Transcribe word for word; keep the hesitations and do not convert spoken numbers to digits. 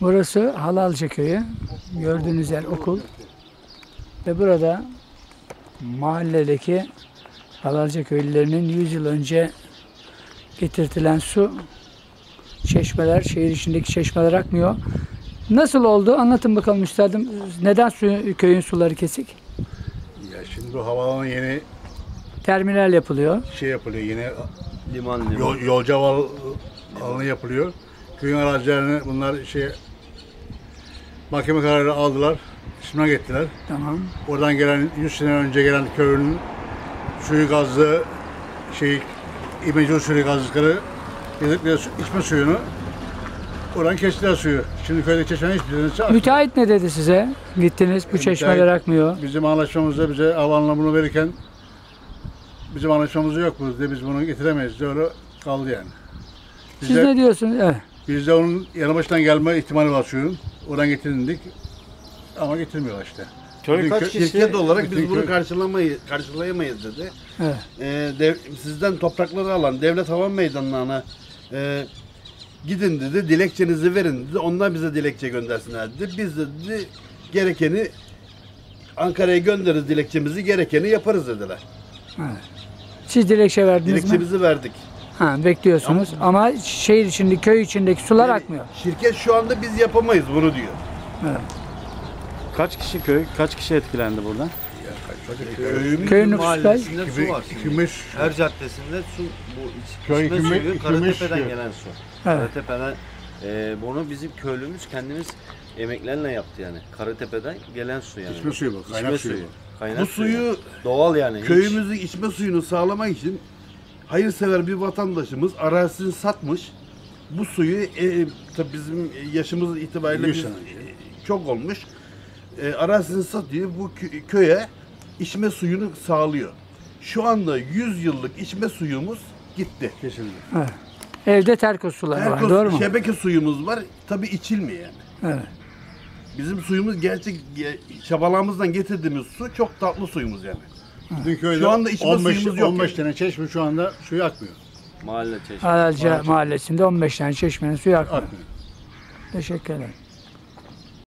Burası Halalca Köyü. Gördüğünüz yer okul. Ve burada mahalledeki Halalca köylülerinin yüz yıl önce getirtilen su, çeşmeler, şehir içindeki çeşmeler akmıyor. Nasıl oldu? Anlatın bakalım üstadım. Neden su, köyün suları kesik? Ya şimdi bu havaalanı yeni Terminal yapılıyor. şey yapılıyor, yeni Liman liman. yol, yolcu hava alanı yapılıyor. Köyün arazilerini bunlar şey mahkeme kararı aldılar, kısmına gittiler. Tamam. Oradan gelen yüz sene önce gelen köyün suyu gazlı şey imece usulü gazlıkları yazıkları içme suyunu oradan kestiler suyu. Şimdi köyde çeşmenin hiçbirinin akmıyor. Müteahhit ne dedi size? Gittiniz, bu çeşmeler Müteahhit akmıyor. Bizim anlaşmamızda bize hava anlamını verirken bizim anlaşmamızda yok bu dedi. Biz bunu getiremeyiz de öyle kaldı yani. Biz Siz de, ne diyorsunuz? Evet. biz de onun yanı baştan gelme ihtimali var suyun. Oradan getirindik ama getirmiyorlar işte. Köy Bütün kaç kö- kişi? Şirket olarak bütün biz bunu köy- karşılamayız, karşılayamayız dedi. Evet. Ee, dev- sizden toprakları alan devlet hava meydanlarına e, gidin dedi, dilekçenizi verin dedi. Onlar bize dilekçe göndersinler dedi. Biz de dedi, gerekeni Ankara'ya göndeririz dilekçemizi, gerekeni yaparız dediler. Evet. Siz dilekçe verdiniz mi? Dilekçemizi verdik. Ha, bekliyorsunuz ama şehir içinde, köy içindeki sular Yani akmıyor. şirket şu anda biz yapamayız bunu diyor. Evet. Kaç kişi köy, kaç kişi etkilendi buradan? Köyümüz Köy nüfusu kaç? Mahallesinde su var iki şimdi. beş Her caddesinde su, bu iç, Köy içme iki bin- suyu iki bin Karatepe'den suyu. gelen su. Evet. Karatepe'den, e, bunu bizim köylümüz kendimiz emeklerle yaptı yani. Karatepe'den gelen su yani. İçme suyu bu, İçme kaynak suyu bu. Kaynak Bu suyu doğal yani. hiç- köyümüzün içme suyunu sağlamak için hayırsever bir vatandaşımız arazisini satmış. Bu suyu e, tabii bizim yaşımız itibariyle yüz biz, sene e, çok olmuş. E, arazisini satıyor. Bu kö- köye içme suyunu sağlıyor. Şu anda yüz yıllık içme suyumuz gitti. Kesildi. Evet. Evde terkos suları var, Erkos doğru mu? şebeke suyumuz var. Tabii içilmiyor yani. Evet. Bizim suyumuz gerçek ge- çabalarımızdan getirdiğimiz su çok tatlı suyumuz yani. Bizim köyde Şu anda içme on beş, suyumuz yok on beş yani. tane çeşme şu anda suyu akmıyor. Mahalle çeşme. Halalca mahallesinde on beş tane çeşmenin suyu akmıyor. Akmıyor. Teşekkür ederim.